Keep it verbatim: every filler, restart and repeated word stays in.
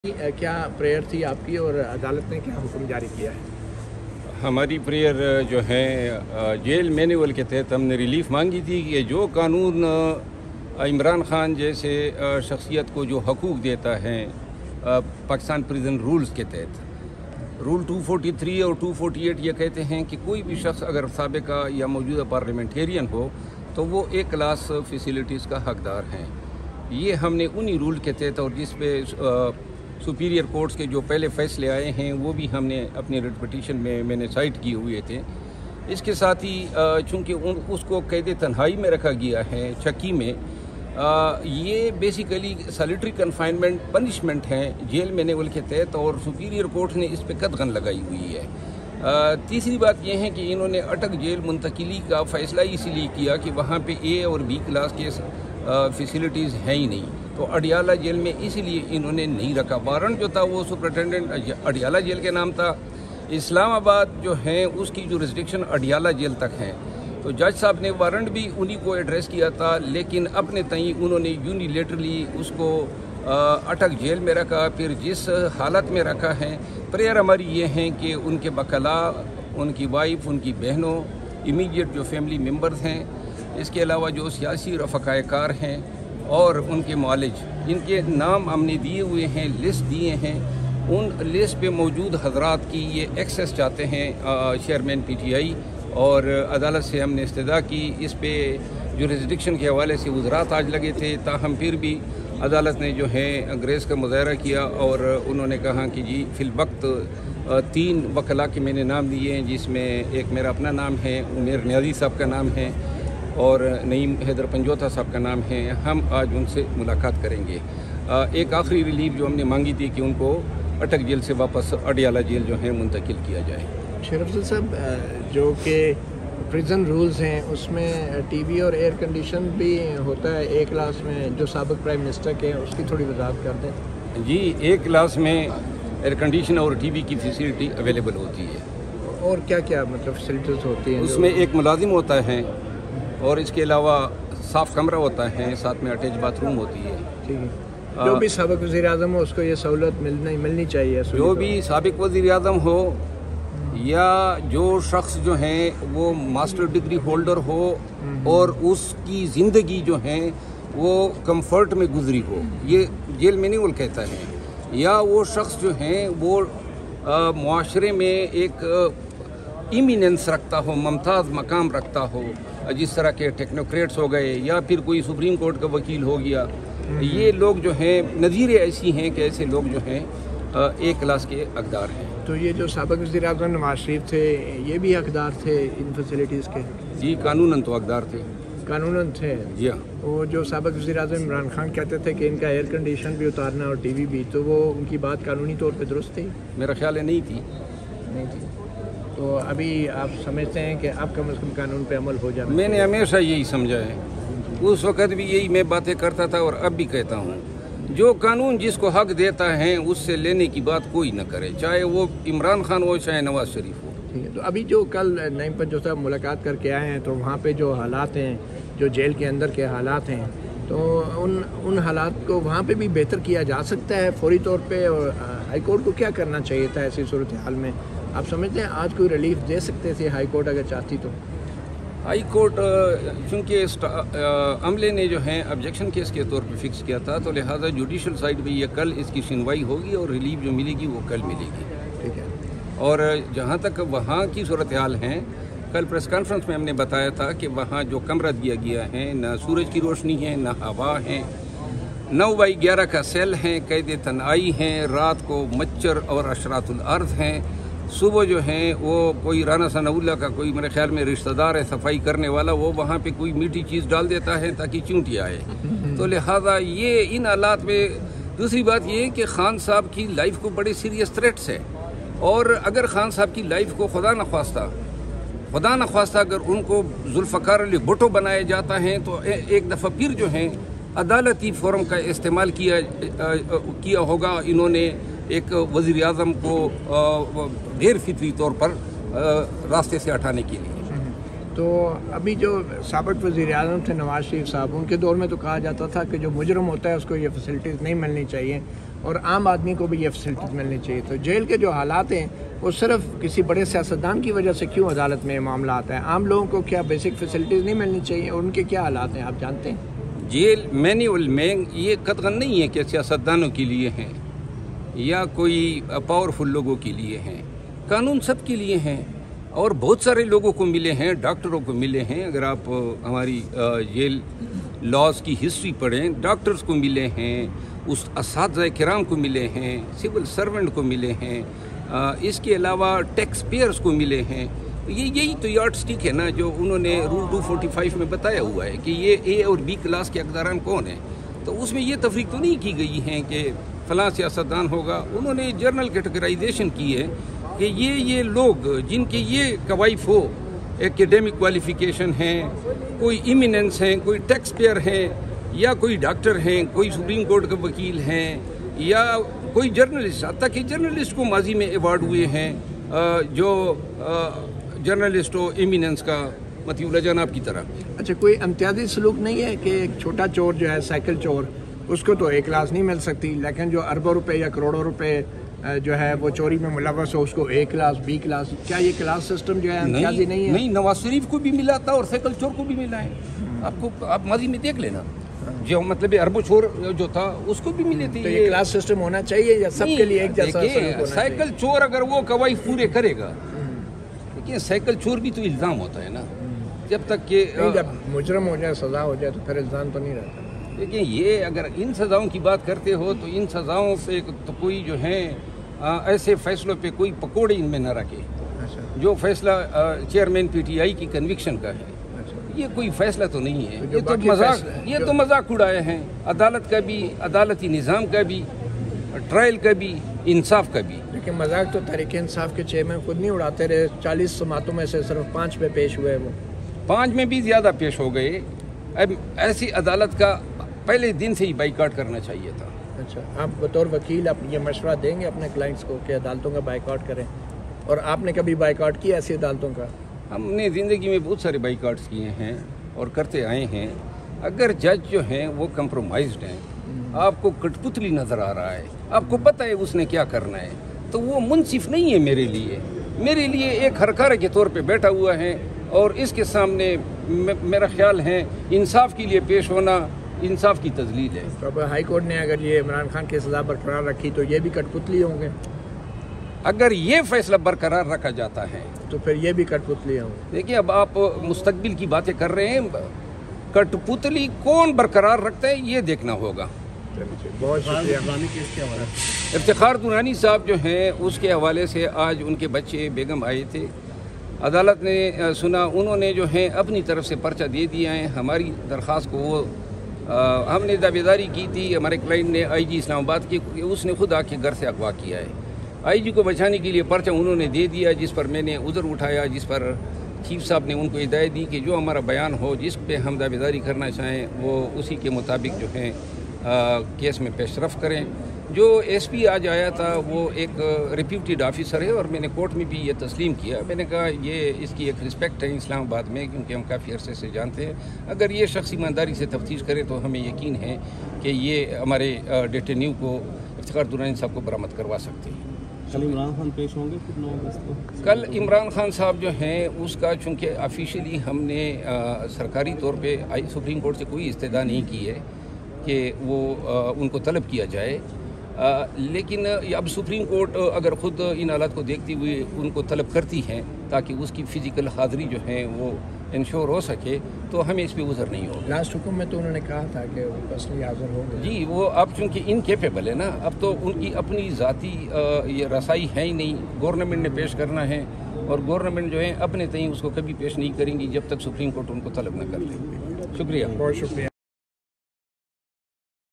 کیا پریئر تھی آپ کی اور عدالت نے کیا حکم جاری کیا ہے؟ ہماری پریئر جو ہے جیل مینول کے تحت ہم نے ریلیف مانگی تھی کہ جو قانون عمران خان جیسے شخصیت کو جو حقوق دیتا ہے پاکستان پریزن رولز کے تحت، رول ٹو فورٹی تھری اور ٹو فورٹی ایٹ یہ کہتے ہیں کہ کوئی بھی شخص اگر سابقہ یا موجودہ پارلیمنٹیرین ہو تو وہ ایک کلاس فیسیلیٹیز کا حقدار ہیں۔ یہ ہم نے انہی رول کے تحت اور جس پہ سپیریئر کورٹس کے جو پہلے فیصلے آئے ہیں وہ بھی ہم نے اپنی ریٹ پٹیشن میں میں نے سائٹ کیے ہوئے تھے۔ اس کے ساتھ ہی چونکہ اس کو قید تنہائی میں رکھا گیا ہے چکی میں، یہ بیسیکلی سیلیٹری کنفائنمنٹ پنشمنٹ ہے جیل مینول کے تحت، اور سپیریئر کورٹ نے اس پہ قدغن لگائی ہوئی ہے۔ تیسری بات یہ ہے کہ انہوں نے اٹک جیل منتقلی کا فیصلہ اسی لیے کیا کہ وہاں پہ اے اور بی کلاس کے فیسیلیٹیز ہیں ہی نہیں، تو اڈیالہ جیل میں اسی لیے انہوں نے نہیں رکھا۔ وارنٹ جو تھا وہ سپرنٹینڈنٹ اڈیالہ جیل کے نام تھا، اسلام آباد جو ہے اس کی جو ریسٹرکشن اڈیالہ جیل تک ہیں، تو جج صاحب نے وارنٹ بھی انہی کو ایڈریس کیا تھا، لیکن اپنے تئیں انہوں نے یونیلیٹرلی اس کو اٹک جیل میں رکھا۔ پھر جس حالت میں رکھا ہے، پریئر ہماری یہ ہیں کہ ان کے وکلا، ان کی وائف، ان کی بہنوں، امیڈیٹ جو فیملی ممبرز ہیں، اس کے علاوہ جو سیاسی رفقائے کار ہیں اور ان کے معالج، ان کے نام ہم نے دیے ہوئے ہیں، لسٹ دیے ہیں۔ ان لسٹ پہ موجود حضرات کی یہ ایکسیس چاہتے ہیں چیئرمین پی ٹی آئی، اور عدالت سے ہم نے استدعا کی۔ اس پہ جو ریزڈکشن کے حوالے سے وزرات آج لگے تھے، تاہم پھر بھی عدالت نے جو ہے گریس کا مظاہرہ کیا اور انہوں نے کہا کہ جی فی الوقت تین وکلا کے میں نے نام دیے ہیں، جس میں ایک میرا اپنا نام ہے، عمیر نیازی صاحب کا نام ہے، اور نعیم حیدر پنجوتا صاحب کا نام ہے۔ ہم آج ان سے ملاقات کریں گے۔ ایک آخری ریلیف جو ہم نے مانگی تھی کہ ان کو اٹک جیل سے واپس اڈیالہ جیل جو ہے منتقل کیا جائے۔ شیر افضل صاحب، جو کہ پریزن رولز ہیں اس میں ٹی وی اور ایئر کنڈیشن بھی ہوتا ہے ایک کلاس میں، جو سابق پرائم منسٹر کے ہیں، اس کی تھوڑی وضاحت کر دیں۔ جی، ایک کلاس میں ایئر کنڈیشن اور ٹی وی کی فیسلٹی اویلیبل ہوتی ہے۔ اور کیا کیا مطلب فیسلٹیز ہوتی ہیں؟ اس میں ایک ملازم ہوتا ہے، اور اس کے علاوہ صاف کمرہ ہوتا ہے، ساتھ میں اٹیچ باتھ روم ہوتی ہے۔ ٹھیک ہے، جو بھی سابق وزیر اعظم ہو اس کو یہ سہولت ملنا ملنی چاہیے۔ جو بھی سابق وزیر اعظم ہو یا جو شخص جو ہیں وہ ماسٹر ڈگری ہولڈر ہو اور اس کی زندگی جو ہے وہ کمفرٹ میں گزری ہو، یہ جیل مینول کہتا ہے، یا وہ شخص جو ہیں وہ معاشرے میں ایک ایمیننس رکھتا ہو، ممتاز مقام رکھتا ہو، جس طرح کے ٹیکنوکریٹس ہو گئے یا پھر کوئی سپریم کورٹ کا وکیل ہو گیا، یہ لوگ جو ہیں نظیریں ایسی ہیں کہ ایسے لوگ جو ہیں ایک کلاس کے حقدار ہیں۔ تو یہ جو سابق وزیر اعظم نواز شریف تھے یہ بھی حقدار تھے ان فیسلٹیز کے؟ جی، قانوناً تو حقدار تھے۔ قانوناً تھے؟ جی ہاں۔ وہ جو سابق وزیر اعظم عمران خان کہتے تھے کہ ان کا ایئر کنڈیشن بھی اتارنا اور ٹی وی بھی، تو وہ ان کی بات قانونی طور پہ درست تھی؟ میرا خیال ہے نہیں تھی۔ نہیں تھی۔ تو ابھی آپ سمجھتے ہیں کہ اب کم از کم قانون پہ عمل ہو جانا؟ میں نے ہمیشہ یہی سمجھا ہے، اس وقت بھی یہی میں باتیں کرتا تھا اور اب بھی کہتا ہوں، جو قانون جس کو حق دیتا ہے اس سے لینے کی بات کوئی نہ کرے، چاہے وہ عمران خان ہو چاہے نواز شریف ہو۔ ٹھیک ہے، تو ابھی جو کل نعیم پنجو صاحب ملاقات کر کے آئے ہیں، تو وہاں پہ جو حالات ہیں، جو جیل کے اندر کے حالات ہیں، تو ان ان حالات کو وہاں پہ بھی بہتر کیا جا سکتا ہے فوری طور پہ، اور ہائی کورٹ کو کیا کرنا چاہیے تھا ایسی صورتحال میں؟ آپ سمجھتے ہیں آج کوئی ریلیف دے سکتے تھے ہائی کورٹ اگر چاہتی تو؟ ہائی کورٹ چونکہ عملے نے جو ہے آبجیکشن کیس کے طور پہ فکس کیا تھا، تو لہٰذا جوڈیشل سائڈ بھی یہ کل اس کی سنوائی ہوگی اور ریلیف جو ملے گی وہ کل ملے گی۔ ٹھیک ہے، اور جہاں تک وہاں کی صورتحال ہیں، کل پریس کانفرنس میں ہم نے بتایا تھا کہ وہاں جو کمرہ دیا گیا ہے، نہ سورج کی روشنی ہے، نہ ہوا ہے، نو بائی گیارہ کا سیل ہیں، قید تنہائی ہیں، رات کو مچھر اور اشرات الارض ہیں، صبح جو ہیں وہ کوئی رانا ثناء اللہ کا کوئی میرے خیال میں رشتہ دار ہے صفائی کرنے والا، وہ وہاں پہ کوئی میٹھی چیز ڈال دیتا ہے تاکہ چونٹی آئے۔ تو لہٰذا یہ ان حالات میں دوسری بات یہ ہے کہ خان صاحب کی لائف کو بڑے سیریس تھریٹس ہے، اور اگر خان صاحب کی لائف کو خدا نخواستہ خدا نخواستہ اگر ان کو ذوالفقار علی بھٹو بنایا جاتا ہے، تو ایک دفعہ پھر جو ہیں عدالتی فورم کا استعمال کیا کیا ہوگا انہوں نے ایک وزیر اعظم کو غیر فطری طور پر راستے سے ہٹانے کے لیے۔ تو ابھی جو سابق وزیر اعظم تھے نواز شریف صاحب، ان کے دور میں تو کہا جاتا تھا کہ جو مجرم ہوتا ہے اس کو یہ فیسلٹیز نہیں ملنی چاہیے، اور عام آدمی کو بھی یہ فیسلٹیز ملنی چاہیے. تو جیل کے جو حالات ہیں وہ صرف کسی بڑے سیاستدان کی وجہ سے کیوں عدالت میں معاملات ہیں؟ عام لوگوں کو کیا بیسک فیسلٹیز نہیں ملنی چاہیے؟ اور ان کے کیا حالات ہیں آپ جانتے ہیں؟ جیل مینیول میں یہ قطعاً نہیں ہے کہ سیاستدانوں کے لیے ہیں یا کوئی پاورفل لوگوں کے لیے ہیں. قانون سب کے لیے ہیں اور بہت سارے لوگوں کو ملے ہیں، ڈاکٹروں کو ملے ہیں. اگر آپ ہماری جیل لاز کی ہسٹری پڑھیں، ڈاکٹرز کو ملے ہیں، اس اساتذہ کرام کو ملے ہیں، سول سرونٹ کو ملے ہیں، اس کے علاوہ ٹیکس پیئرز کو ملے ہیں. یہ یہی تو یارڈ سٹک ہے نا جو انہوں نے رول ٹو فورٹی فائیو میں بتایا ہوا ہے کہ یہ اے اور بی کلاس کے اقداران کون ہیں. تو اس میں یہ تفریق تو نہیں کی گئی ہے کہ فلاں سیاستدان ہوگا. انہوں نے جرنل کیٹیگرائزیشن کی ہے کہ یہ یہ لوگ جن کے یہ کوائف ہو، ایکیڈیمک کوالیفیکیشن ہیں، کوئی ایمیننس ہیں، کوئی ٹیکس پیئر ہیں، یا کوئی ڈاکٹر ہیں، کوئی سپریم کورٹ کے وکیل ہیں، یا کوئی جرنلسٹ. حتیٰ کہ جرنلسٹ کو ماضی میں ایوارڈ ہوئے ہیں جو جرنلسٹ ہو ایمیننس کا، مطیع جناب کی طرح. اچھا، کوئی امتیازی سلوک نہیں ہے کہ ایک چھوٹا چور جو ہے سائیکل چور، اس کو تو ایک کلاس نہیں مل سکتی، لیکن جو اربوں روپے یا کروڑوں روپے جو ہے وہ چوری میں ملوث ہو اس کو اے کلاس بی کلاس؟ کیا یہ کلاس سسٹم جو ہے امتیازی نہیں ہے؟ نہیں، نواز شریف کو بھی ملا تھا اور سائیکل چور کو بھی ملا ہے. آپ کو آپ ماضی میں دیکھ لینا، جو مطلب اربوں چور جو تھا اس کو بھی ملے تھے. تو یہ کلاس سسٹم ہونا چاہیے یا سب کے لیے ایک جیسا سلوک ہونا چاہیے؟ سائیکل چور اگر وہ کوائف پورے کرے گا، لیکن سائیکل چور بھی تو الزام ہوتا ہے نا. جب تک کہ جب مجرم ہو جائے، سزا ہو جائے، تو پھر الزام تو نہیں رہتا. لیکن یہ اگر ان سزاؤں کی بات کرتے ہو تو ان سزاؤں پہ تو کوئی جو ہیں ایسے فیصلوں پہ کوئی پکوڑے ان میں نہ رکھے. جو فیصلہ چیئرمین پی ٹی آئی کی کنوکشن کا ہے، یہ کوئی فیصلہ تو نہیں ہے. یہ تو مذاق یہ تو مذاق اڑائے ہیں عدالت کا بھی، عدالتی نظام کا بھی، ٹرائل کا بھی، انصاف کا بھی. لیکن مذاق تو تحریک انصاف کے چیئرمین خود نہیں اڑاتے رہے. چالیس سماعتوں میں سے صرف پانچ پہ پیش ہوئے، وہ پانچ میں بھی زیادہ پیش ہو گئے. اب ایسی عدالت کا پہلے دن سے ہی بائیکاٹ کرنا چاہیے تھا. اچھا، آپ بطور وکیل آپ یہ مشورہ دیں گے اپنے کلائنٹس کو کہ عدالتوں کا بائیکاٹ کریں؟ اور آپ نے کبھی بائیکاٹ کیا ایسی عدالتوں کا؟ ہم نے زندگی میں بہت سارے بائیکاٹس کیے ہیں اور کرتے آئے ہیں. اگر جج جو ہیں وہ کمپرومائزڈ ہیں، آپ کو کٹ پتلی نظر آ رہا ہے، آپ کو پتہ ہے اس نے کیا کرنا ہے، تو وہ منصف نہیں ہے میرے لیے. میرے لیے ایک ہرکارہ کے طور پہ بیٹھا ہوا ہے اور اس کے سامنے میرا خیال ہے انصاف کے لیے پیش ہونا انصاف کی تذلیل ہے. تو اب ہائی کورٹ نے اگر یہ عمران خان کی سزا برقرار رکھی تو یہ بھی کٹ پتلی ہوں گے؟ اگر یہ فیصلہ برقرار رکھا جاتا ہے تو پھر یہ بھی کٹ پتلی ہوں گے. دیکھیے، اب آپ مستقبل کی باتیں کر رہے ہیں، کٹ پتلی کون برقرار رکھتا ہے یہ دیکھنا ہوگا. بہت شکریہ. افتخار درانی صاحب جو ہیں اس کے حوالے سے آج ان کے بچے بیگم آئے تھے. عدالت نے سنا، انہوں نے جو ہے اپنی طرف سے پرچہ دے دیا ہے. ہماری درخواست کو وہ ہم نے دعویداری کی تھی، ہمارے کلائنٹ نے آئی جی اسلام آباد کی، اس نے خود آ کے گھر سے اغوا کیا ہے. آئی جی کو بچانے کے لیے پرچہ انہوں نے دے دیا، جس پر میں نے عذر اٹھایا، جس پر چیف صاحب نے ان کو ہدایت دی کہ جو ہمارا بیان ہو، جس پہ ہم دعویداری کرنا چاہیں، وہ اسی کے مطابق جو ہیں کیس میں پیش رفت کریں. جو ایس پی آج آیا تھا وہ ایک ریپیوٹیڈ آفیسر ہے اور میں نے کورٹ میں بھی یہ تسلیم کیا. میں نے کہا یہ اس کی ایک رسپیکٹ ہے اسلام آباد میں، کیونکہ ہم کافی عرصے سے جانتے ہیں. اگر یہ شخص ایمانداری سے تفتیش کرے تو ہمیں یقین ہے کہ یہ ہمارے ڈیٹینیو کو، افتخار درانی صاحب کو برآمد کروا سکتے ہیں. کل عمران خان پیش ہوں گے پھر نو اگست کو؟ کل عمران خان صاحب جو ہیں اس کا چونکہ آفیشیلی ہم نے سرکاری طور پہ سپریم کورٹ سے کوئی استدعا نہیں کی ہے کہ وہ ان کو طلب کیا جائے، لیکن اب سپریم کورٹ اگر خود ان حالات کو دیکھتی ہوئے ان کو طلب کرتی ہیں تاکہ اس کی فزیکل حاضری جو ہے وہ انشور ہو سکے تو ہمیں اس پہ عذر نہیں ہوگا. لاسٹ حکم میں تو انہوں نے کہا تھا کہ وہ پرسنلی حاضر ہوں گے. جی، وہ اب چونکہ انکیپیبل ہے نا، اب تو ان کی اپنی ذاتی یہ رسائی ہے ہی نہیں. گورنمنٹ نے پیش کرنا ہے اور گورنمنٹ جو ہے اپنے تئیں اس کو کبھی پیش نہیں کریں گی جب تک سپریم کورٹ ان کو طلب نہ کر لے. شکریہ. بہت شکریہ.